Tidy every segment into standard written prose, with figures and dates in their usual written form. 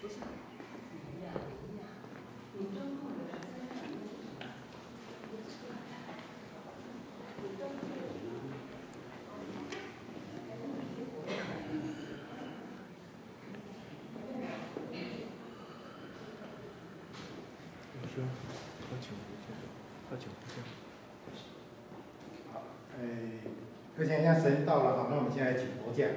各位现在时间到了，好，那我们现在请佛讲。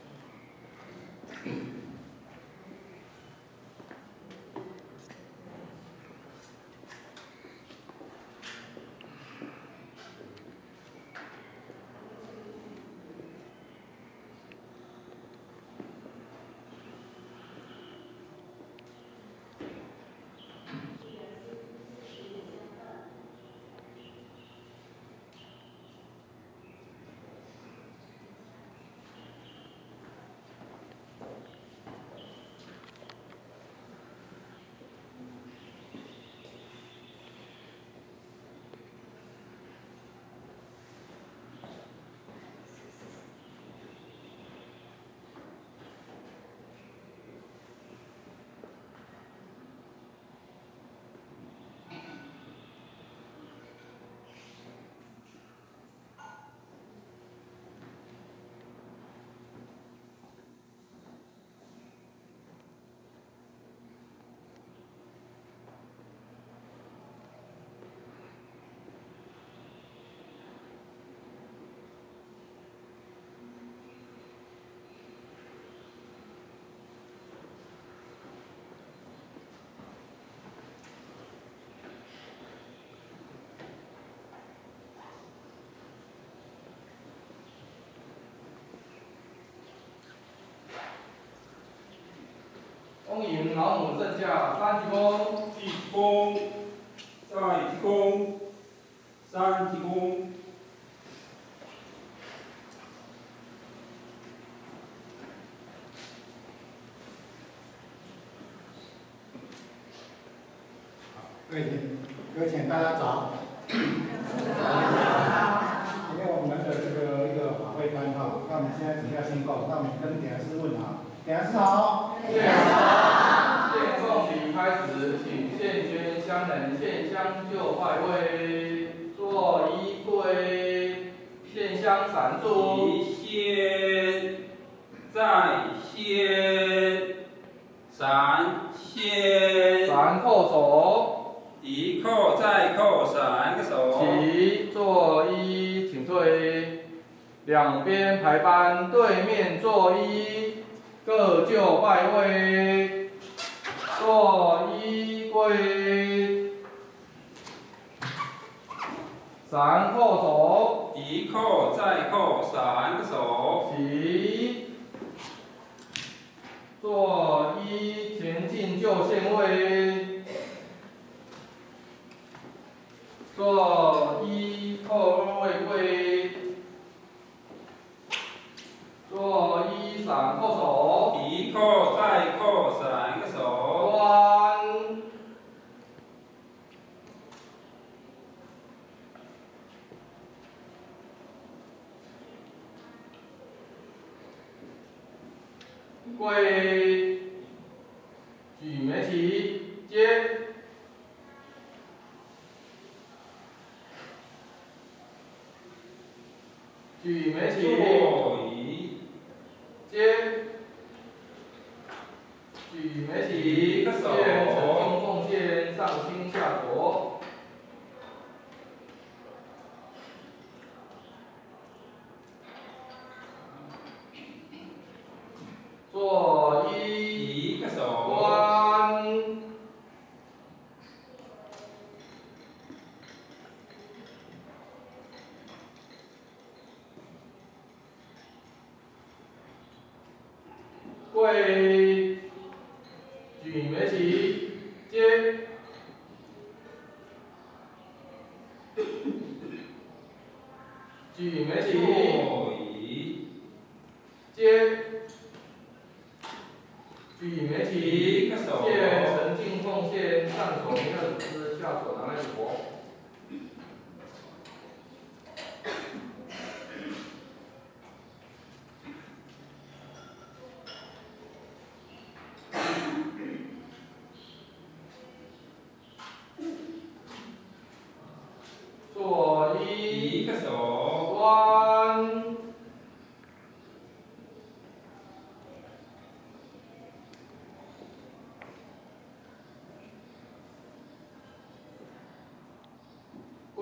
恭迎老母圣驾三鞠躬， 一鞠躬，再鞠躬，三鞠躬。 各位请大家早。今天我们的这个一个法会班哈，那我们现在请下先告，那我们跟点师问好，点师好。 献供礼开始，请献捐香人献香就拜位，坐衣跪，献香闪祝。 先，再先，闪先， 闪叩首。 一叩再叩3个手。 起，坐一，请退。两边排班，对面坐一，各就拜位。坐一跪。闪叩首。 一叩再叩3个手。 起，坐一，前进就现位。坐一，后位跪。坐一，闪叩首。 一叩再叩3个手。 端。跪。举眉起，接。举眉起， 坐椅， 接。举眉起， 个手献诚敬奉献，上清下浊。坐一， 一个手。 端。跪。举眉起，接。举眉起， 坐椅， 接。举眉起， 一个手献诚敬奉献，上手弥勒祖师，下手南无佛。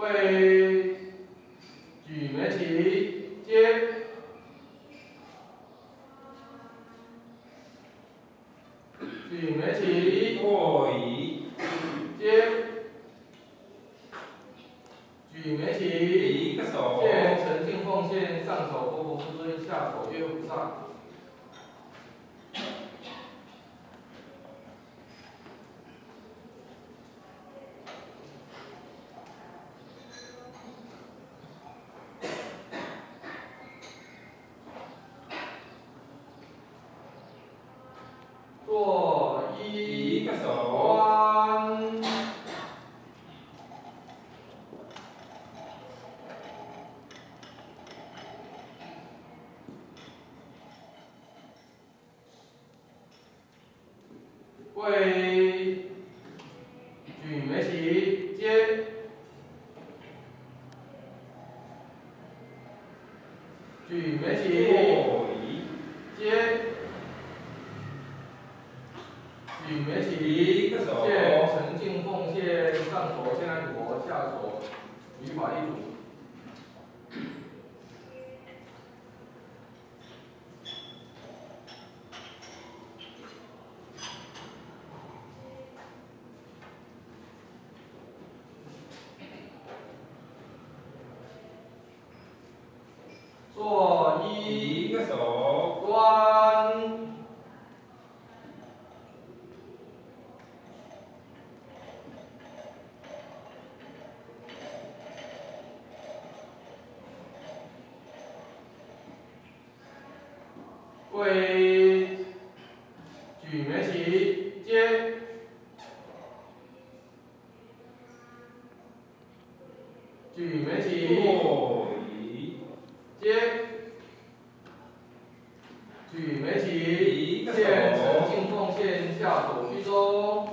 为举眉起，接，举眉起， 过移， 接，举眉起， 一个手， 现沉静奉献，上手佛佛不尊，下手月菩萨。做一一个手， 弯，为举眉起，接，举眉起， 过移， 接，举眉起， 一个手， 现沉静奉献，上手天安佛，下手于法一主。做一一个手， 弯，为举眉起，接，举眉起， 过移， 接，举眉起， 一个现手沉静奉献，下手居中。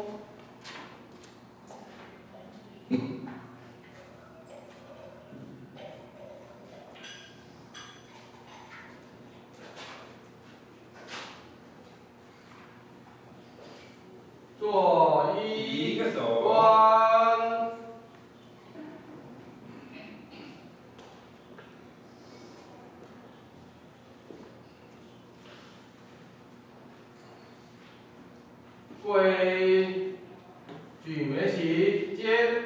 做一一个手， 弯，为举眉起，接，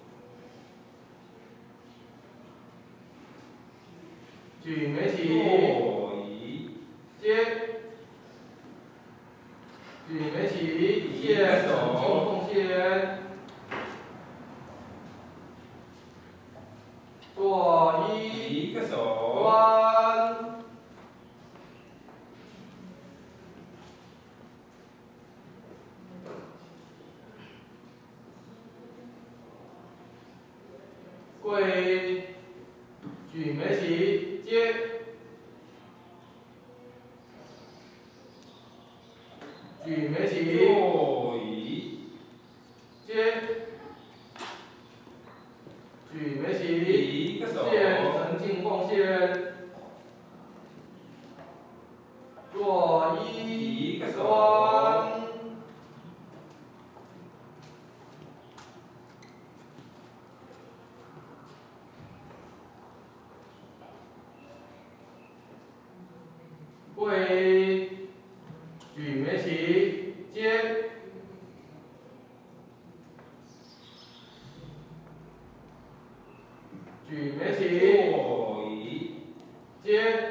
举眉起， 过移， 接，举眉起，现沉静奉献。做一一个手， 弯，归举眉起，接，举眉起， 过移， 接，举眉起， 一个手， 现沉静奉献。做一一个手弯，归举眉起，接，举眉起， 过移， 接，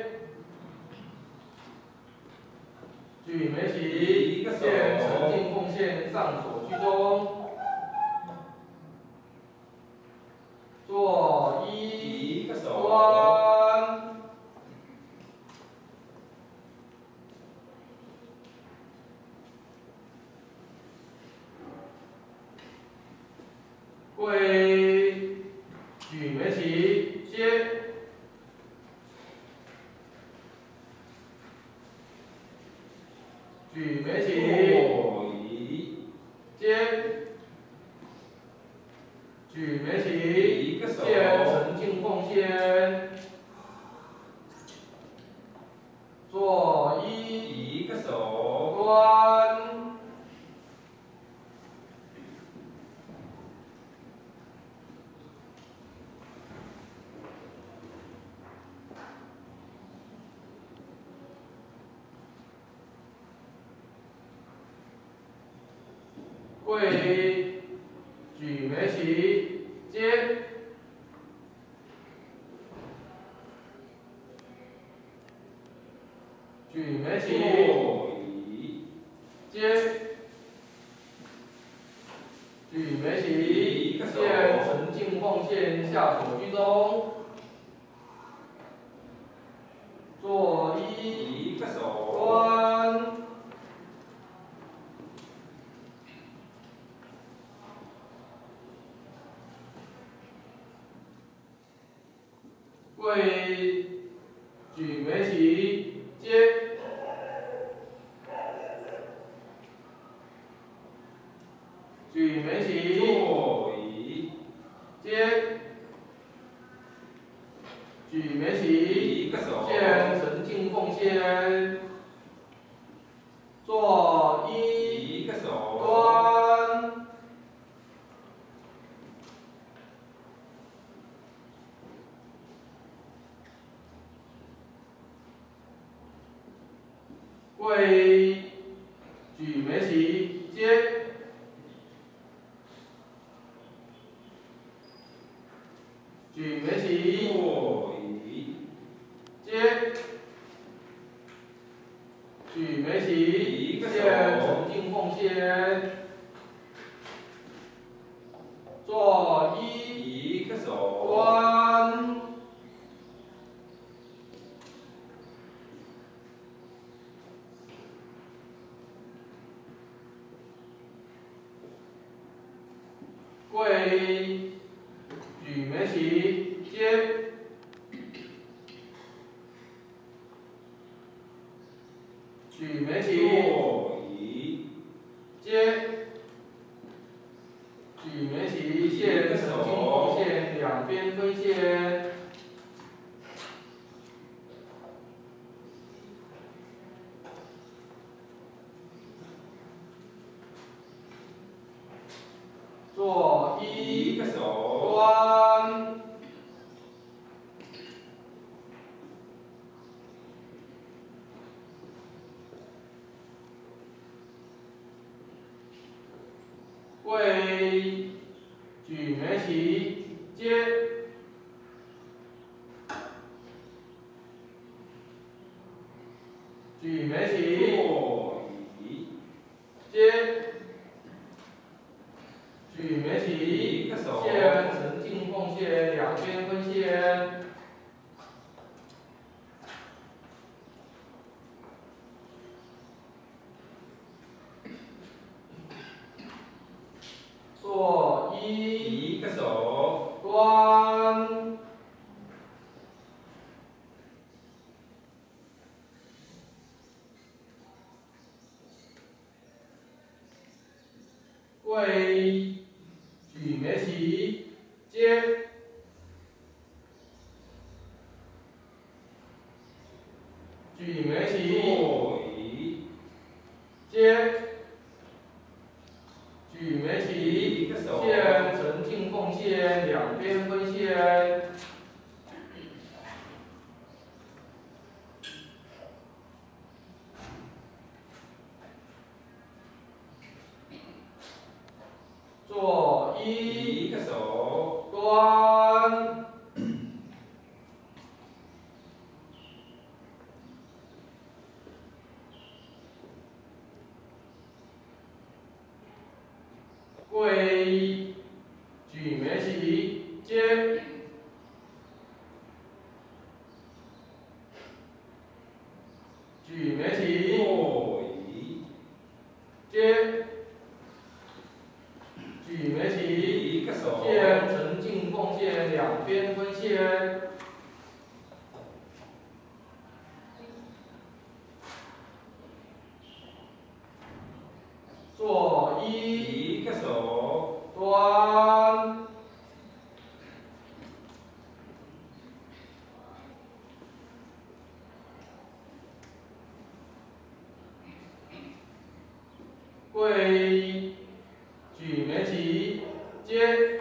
举眉起， 一个手现沉静奉献，上手居中。做一一个手， 弯，归举眉起，接，举眉起， 过移， 接，举眉起， 一个手现沉静奉献。做一一个手， 弯， 跪举眉起，接。举眉起， 坐椅， 接。举眉起，现沉静奉献下手居中。坐一， 一个手， 端。跪，举眉起，接。举眉起， 坐椅， 接。举眉起， 一个手， 现沉静奉献。坐一， 一个手， 端。跪，举眉起，接。举眉起， 坐椅， 接。举眉起，现沉静奉献。坐一， 一个手， 端。跪，举眉起，接。举眉起， 坐椅， 接。举眉起，现沉静奉献，两边分线。坐一， 一个手， 端。跪，举眉起，接。举眉起， 坐椅， 接。举眉起， 一个手， 现沉静奉献，两边分线。坐一， 一个手， 端。跪，举眉起，接。举眉起， 坐椅， 接。举眉起， 一个手， 现沉静奉献，两边分线。坐一， 一个手， 端。跪，举眉起，接。举眉起， 坐椅， 接。举眉起， 一个手， 现沉静奉献，两边分线。坐一， 一个手， 端。跪，举眉起，接。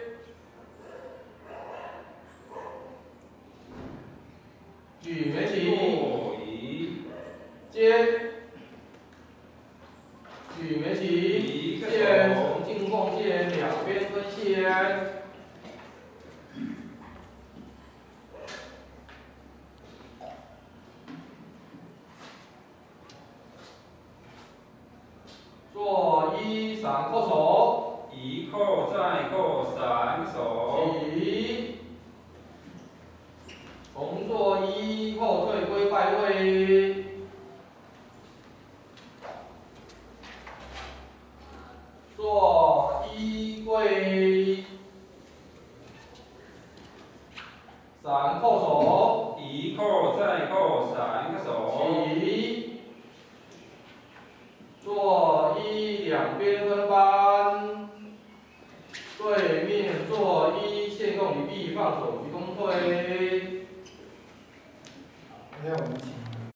举眉起， 坐椅， 接。举眉起， 一个现手， 沉静边分线。做一闪扣手， 一扣再扣闪手， 起，重做一后退归拜位。